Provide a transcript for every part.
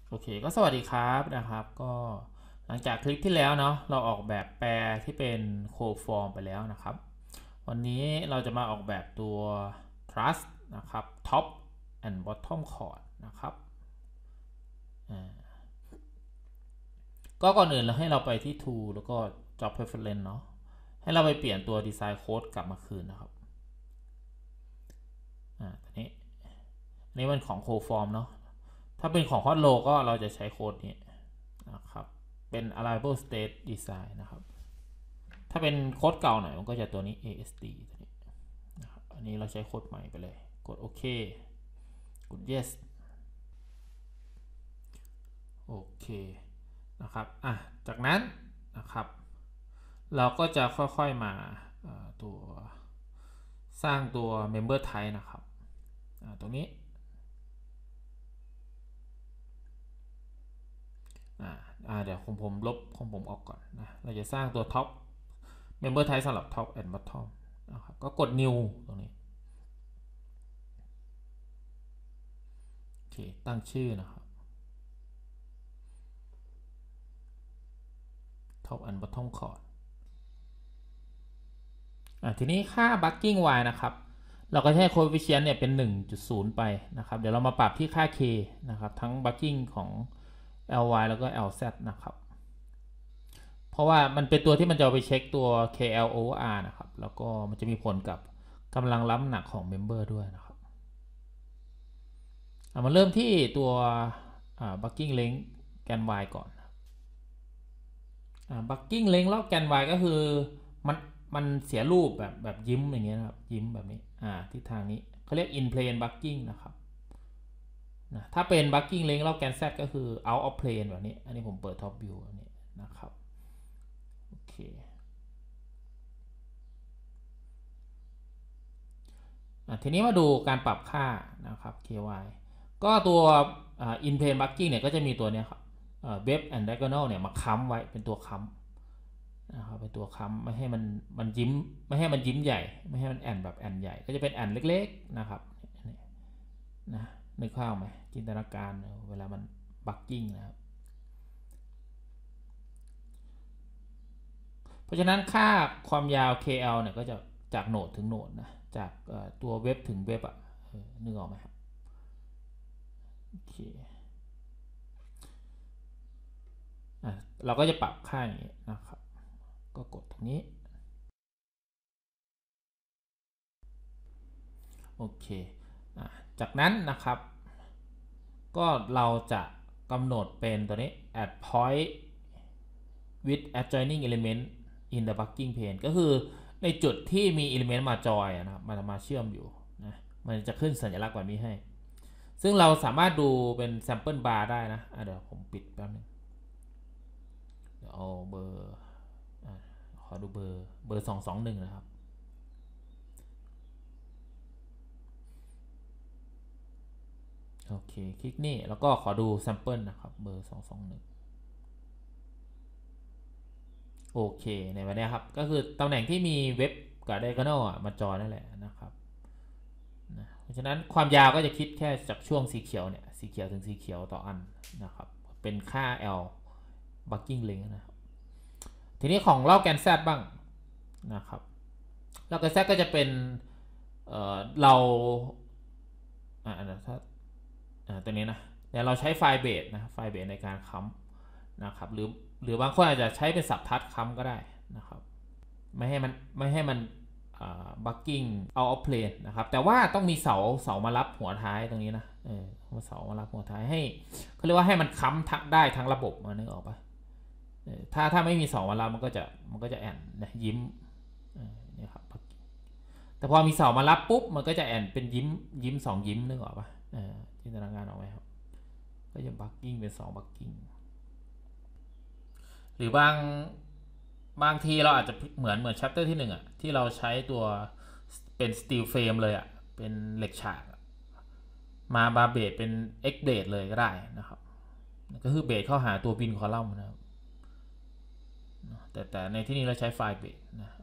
โอเคก็สวัสดีครับนะครับก็หลังจากคลิปที่แล้วเนาะเราออกแบบแปรที่เป็นโคฟอร์มไปแล้วนะครับวันนี้เราจะมาออกแบบตัว truss นะครับ top and bottom chord นะครับก็ก่อนอื่นเราให้เราไปที่ tool แล้วก็ job preference เนาะให้เราไปเปลี่ยนตัว design code กลับมาคืนนะครับตัวนี้มันของ coform เนาะถ้าเป็นของ hot row ก็เราจะใช้โค้ดนี้นะครับเป็น alignable state design นะครับถ้าเป็นโค้ดเก่าหน่อยมันก็จะตัวนี้ ASD ตัวนี้นะครับอันนี้เราใช้โค้ดใหม่ไปเลยกดโอเคกด yes โอเคนะครับจากนั้นนะครับเราก็จะค่อยๆมาตัวสร้างตัว member type นะครับตรงนี้เดี๋ยวผมลบของผมออกก่อนนะเราจะสร้างตัว top member type สำหรับ top and bottom นะครับก็กด new ตรงนี้โอเคตั้งชื่อนะครับ top and bottom chord ทีนี้ค่า bucking y นะครับเราก็ใช้ coefficient เนี่ยเป็น 1.0 ไปนะครับเดี๋ยวเรามาปรับที่ค่า k นะครับทั้ง bucking ของ ly แล้วก็ lz นะครับเพราะว่ามันเป็นตัวที่มันจะไปเช็คตัว kl over r นะครับแล้วก็มันจะมีผลกับกำลังล้ำหนักของ member ด้วยนะครับมาเริ่มที่ตัว bucking length แกน y ก่อนbucking length แล้วแกน y ก็คือมันมันเสียรูปแบบยิ้มอย่างเงี้ยนะครับยิ้มแบบนี้ทิศทางนี้เขาเรียก in plane bucking นะครับนะถ้าเป็น bucking length แล้วแกน z ก็คือ out of plane แบบนี้อันนี้ผมเปิด top view อันนี้นะครับโอเคทีนี้มาดูการปรับค่านะครับ ky ก็ตัว in plane bucking เนี่ยก็จะมีตัวนี้ครับweb and diagonal เนี่ยมาค้ำไว้เป็นตัวค้ำนะครับเป็นตัวค้ำไม่ให้มันยิ้มไม่ให้มันยิ้มใหญ่ไม่ให้มันแอนแบบแอนใหญ่ก็จะเป็นแอนเล็กๆนะครับนะนึกภาพไหมจินตนาการเวลามันบักกิ้งนะครับเพราะฉะนั้นค่าความยาว KL เนี่ยก็จะจากโหนดถึงโหนดนะจากตัวเว็บถึงเว็บนึกออกไหมครับโอเคเราก็จะปรับค่าอย่างนี้นะครับก็กดตรงนี้โอเคจากนั้นนะครับก็เราจะกำหนดเป็นตัวนี้ add point with adjoining element in the bucking plane ก็คือในจุดที่มี element มาจอยนะครับมันมาเชื่อมอยู่นะมันจะขึ้นสัญลักษณ์แบบนี้ให้ซึ่งเราสามารถดูเป็น sample bar ได้นะเดี๋ยวผมปิดแป๊บนึงเดี๋ยวเอาเบอร์ขอดูเบอร์221นะครับโอเคคลิกนี่แล้วก็ขอดู sample นะครับเบอร์221โอเคในวันนี้ครับก็คือตำแหน่งที่มีเว็บกับ diagonal มาจอยนั่นแหละนะครับนะเพราะฉะนั้นความยาวก็จะคิดแค่จากช่วงสีเขียวเนี่ยสีเขียวถึงสีเขียวต่ออันนะครับเป็นค่า L bucking length นะครับทีนี้ของรอบแกน Z บ้างนะครับรอบแกน Z ก็จะเป็นเราถ้าตัวนี้นะเดี๋ยวเราใช้ไฟล์เบสนะไฟล์เบสในการค้ำนะครับหรือบางคนอาจจะใช้เป็นสับทัดค้ำก็ได้นะครับไม่ให้มันบักกิ้งเอาออฟเพลนนะครับแต่ว่าต้องมีเสามารับหัวท้ายตรงนี้นะเสามารับหัวท้ายให้เขาเรียกว่าให้มันค้ำได้ทั้งระบบมานึกออกปะถ้าไม่มีเสามารับมันก็จะแอนนะยิ้มนี่ครับแต่พอมีเสามารับปุ๊บมันก็จะแอนเป็นยิ้มสองยิ้มนึกออกปะจินตนาการออกไหมครับก็จะบักกิ้งเป็น2บักกิ้งหรือบางทีเราอาจจะเหมือน chapter ที่1ที่เราใช้ตัวเป็น steel frame เลยเป็นเหล็กฉากมาบาเบดเป็น x เบดเลยก็ได้นะครับก็คือเบดเข้าหาตัวบินคอลัมน์นะครับแต่ในที่นี้เราใช้ไฟล์เบดนะครับ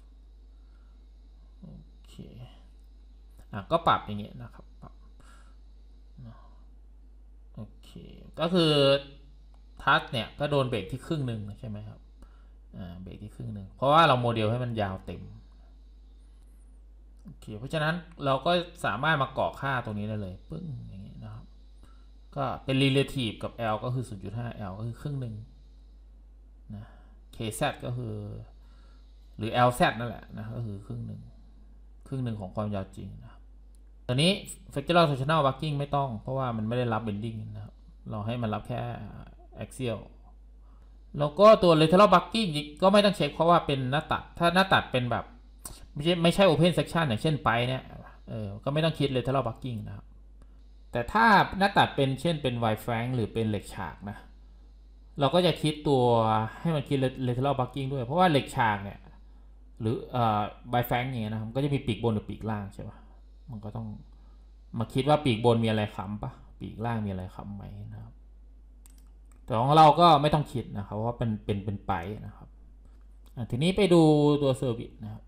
โอเคก็ปรับอย่างเงี้ยนะครับปรับโอเคก็คือทัชเนี่ยก็โดนเบรกที่ครึ่งหนึ่งใช่ไหมครับเบรกที่ครึ่งหนึ่งเพราะว่าเราโมเดลให้มันยาวเต็มโอเคเพราะฉะนั้นเราก็สามารถมาเกาะค่าตรงนี้ได้เลยปึ้งอย่างนี้นะครับก็เป็น relative กับ L ก็คือ 0.5 L ก็คือครึ่งหนึ่งนะ KZ ก็คือหรือ LZ นั่นแหละนะก็คือครึ่งหนึ่งของความยาวจริงนะครับตอนนี้ fractal torsional bucking ไม่ต้องเพราะว่ามันไม่ได้รับ bending นะครับเราให้มันรับแค่ axial แล้วก็ตัว lateral bucking ก็ไม่ต้องเช็คเพราะว่าเป็นหน้าตัดถ้าหน้าตัดเป็นแบบไม่ใช่ open section อย่างเช่นไปเนี่ยก็ไม่ต้องคิด lateral bucking นะครับแต่ถ้าหน้าตัดเป็นเช่นเป็น wide flank หรือเป็นเหล็กฉากนะเราก็จะคิดตัวให้มันคิด lateral bucking ด้วยเพราะว่าเหล็กฉากเนี่ยหรือwide flank อย่างเงี้ยนะครับก็จะมีปีกบนหรือปีกล่างใช่ปะมันก็ต้องมาคิดว่าปีกบนมีอะไรค้ำปะปีกล่างมีอะไรค้ำไหมนะครับแต่ของเราก็ไม่ต้องคิดนะครับว่าเป็นไปนะครับทีนี้ไปดูตัวเซอร์วิสนะครับ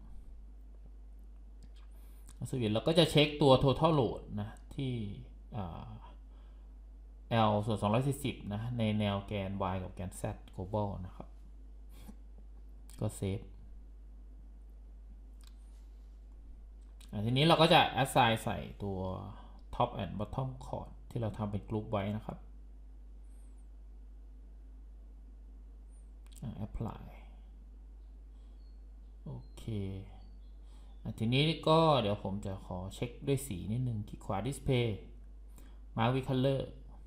เซอร์วิสเราก็จะเช็คตัว total load นะที่L ส่วน240นะในแนวแกน Y กับแกน Z global นะครับก็เซฟทีนี้เราก็จะ assign ใส่ตัว top and bottom chord ที่เราทำเป็นกรุ๊ปไว้นะครับ apply โอเคทีนี้ก็เดี๋ยวผมจะขอเช็คด้วยสีนิดนึงที่ขวา display mark with color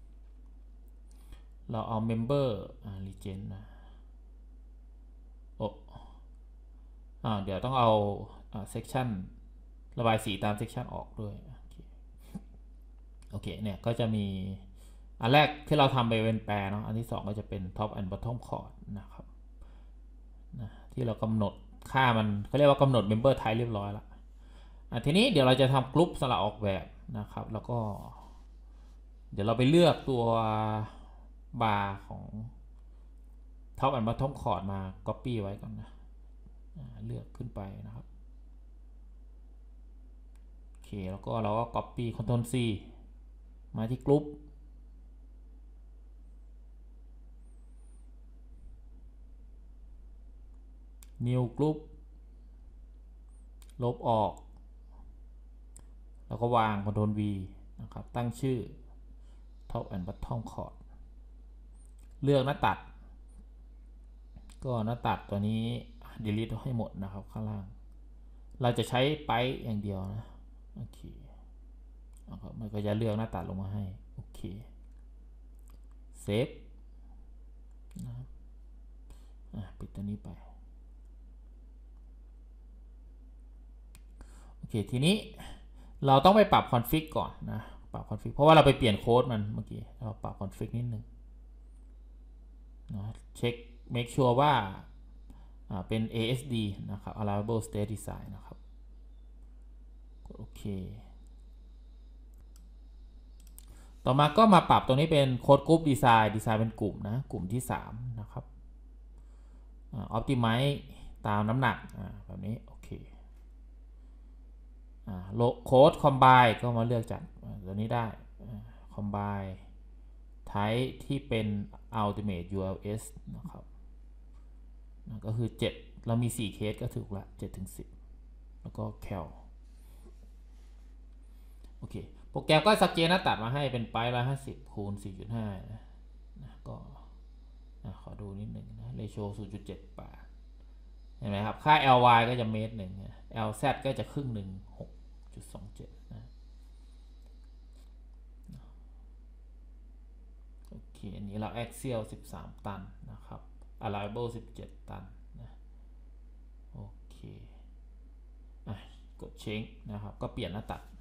เราเอา member legend นะเดี๋ยวต้องเอาsection ระบายสีตาม section ออกด้วยโอเคเนี่ยก็จะมีอันแรกที่เราทำไปเป็นแปรเนาะอันที่2ก็จะเป็น top and bottom chord นะครับที่เรากำหนดค่ามันเขาเรียกว่ากำหนด member type เรียบร้อยแล้วทีนี้เดี๋ยวเราจะทำกรุ๊ปสำหรับออกแบบนะครับแล้วก็เดี๋ยวเราไปเลือกตัวบาร์ของ top and bottom chord มา copy ไว้ก่อนนะเลือกขึ้นไปนะครับโอเคแล้วก็เราก็ copy Ctrl C มาที่กรุ๊ปNew Group ลบออกแล้วก็วาง Ctrl V นะครับตั้งชื่อ Top and Bottom Chord เลือกหน้าตัดก็หน้าตัดตัวนี้ delete ให้หมดนะครับข้างล่างเราจะใช้ไปอย่างเดียวนะโอเคมันก็จะเลือกหน้าตัดลงมาให้โอเคเซฟนะครับปิดตัวนี้ไปโอเคทีนี้เราต้องไปปรับคอนฟิกก่อนนะปรับคอนฟิกเพราะว่าเราไปเปลี่ยนโค้ดมันเมื่อกี้เราปรับคอนฟิกนิดนึงนะเช็ค make sure ว่าเป็น ASD นะครับ allowable state design นะครับโอเคต่อมาก็มาปรับตรงนี้เป็นโค้ดกรุ๊ปดีไซน์เป็นกลุ่มนะกลุ่มที่3นะครับoptimize ตามน้ำหนักแบบนี้โอเคโค้ด combine ก็มาเลือกจากตัวนี้ได้ combine type ที่เป็น ultimate ULS นะครับก็คือ7เรามี4เคสก็ถูกละ7 ถึง 10แล้วก็ cal โอเคโปรแกรมก็สักเจนตัดมาให้เป็นไป150คูณ 4.5 นะก็ขอดูนิดหนึ่งนะ ratio 0.78 เห็นไหมครับค่า ly ก็จะเมตรหนึ่ง lz ก็จะครึ่งหนึ่ง 6.27 นะโอเคอันนี้เรา axial 13 ตันนะครับ allowable 17 ตันนะโอเคกดเช็คนะครับก็เปลี่ยนหน้าตัด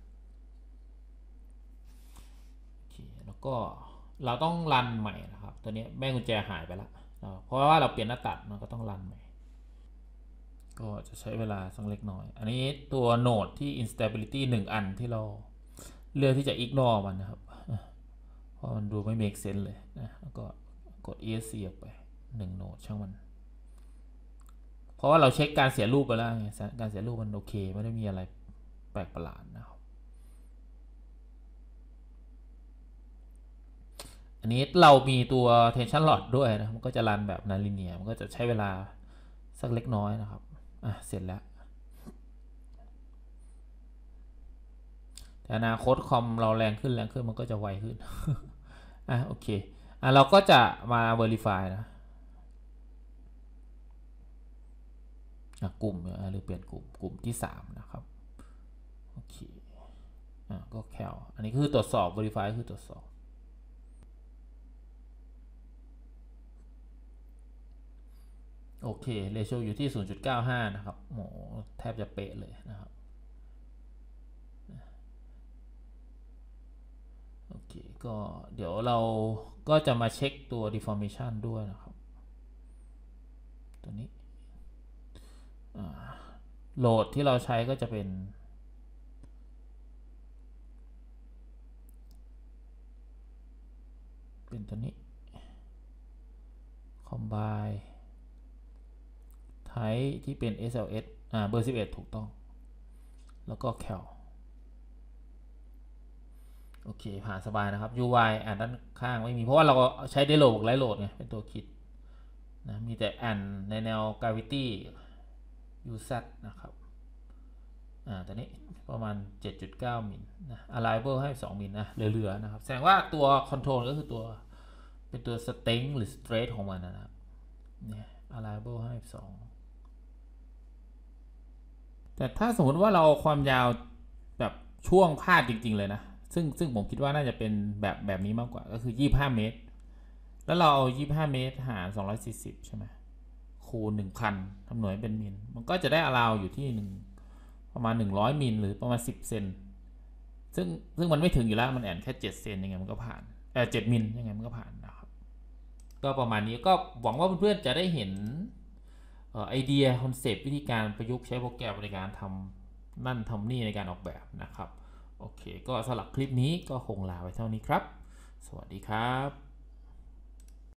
แล้วก็เราต้องรันใหม่นะครับตัวนี้แม่กุญแจหายไปแล้วเพราะว่าเราเปลี่ยนหน้าตัดมันก็ต้องรันใหม่ก็จะใช้เวลาสักเล็กน้อยอันนี้ตัวโน้ตที่ instability 1 อันที่เราเลือกที่จะ ignore มันนะครับเพราะมันดูไม่ make sense เลยนะแล้วก็กด esc ออกไป1โน้ตช่างมันเพราะว่าเราเช็คการเสียรูปไปแล้วไงการเสียรูปมันโอเคไม่ได้มีอะไรแปลกประหลาดนะครับอันนี้เรามีตัว tension rod ด้วยนะมันก็จะรันแบบ non-linear มันก็จะใช้เวลาสักเล็กน้อยนะครับเสร็จแล้วแต่อนาคตคอมเราแรงขึ้นมันก็จะไวขึ้น โอเคเราก็จะมา verify นะกลุ่มหรือเปลี่ยนกลุ่มที่3นะครับโอเคก็แคลอันนี้คือตรวจสอบ verify คือตรวจสอบโอเคเรโชอยู่ที่ 0.95 นะครับโอ้แทบจะเป๊ะเลยนะครับโอเคก็เดี๋ยวเราก็จะมาเช็คตัว deformation ด้วยนะครับตัวนี้โหลดที่เราใช้ก็จะเป็นตัวนี้ combine ไทป์ที่เป็น SLS เบอร์ 11 ถูกต้องแล้วก็ cal โอเคผ่านสบายนะครับ UI ด้านข้างไม่มีเพราะว่าเราใช้ได้โหลดไลท์โหลดไงเป็นตัวคิดนะมีแต่ในแนว gravity UZ นะครับตัวนี้ประมาณ 7.9 มิลนะ Arrival ให้2มิลนะเหลือๆนะครับแสดงว่าตัว Control ก็คือตัวเป็นตัว Strength หรือ Straight ของมันนะครับเนี่ย Arrival ให้2แต่ถ้าสมมติว่าเราความยาวแบบช่วงพาดจริงๆเลยนะซึ่งผมคิดว่าน่าจะเป็นแบบนี้มากกว่าก็คือ25 เมตรแล้วเราเอา25 เมตรหาร240ใช่ไหมคูณ 1,000 ทำหน่วยเป็นมิลมันก็จะได้อาราวอยู่ที่ประมาณ100 มิลหรือประมาณ10 เซนซึ่งมันไม่ถึงอยู่แล้วมันแค่7 เซนยังไงมันก็ผ่าน7 มิลยังไงมันก็ผ่านนะครับก็ประมาณนี้ก็หวังว่าเพื่อนๆจะได้เห็นไอเดียคอนเซปต์วิธีการประยุกต์ใช้โปรแกรมในการทำนั่นทำนี่ในการออกแบบนะครับโอเคก็สำหรับคลิปนี้ก็คงลาไว้เท่านี้ครับสวัสดีครับ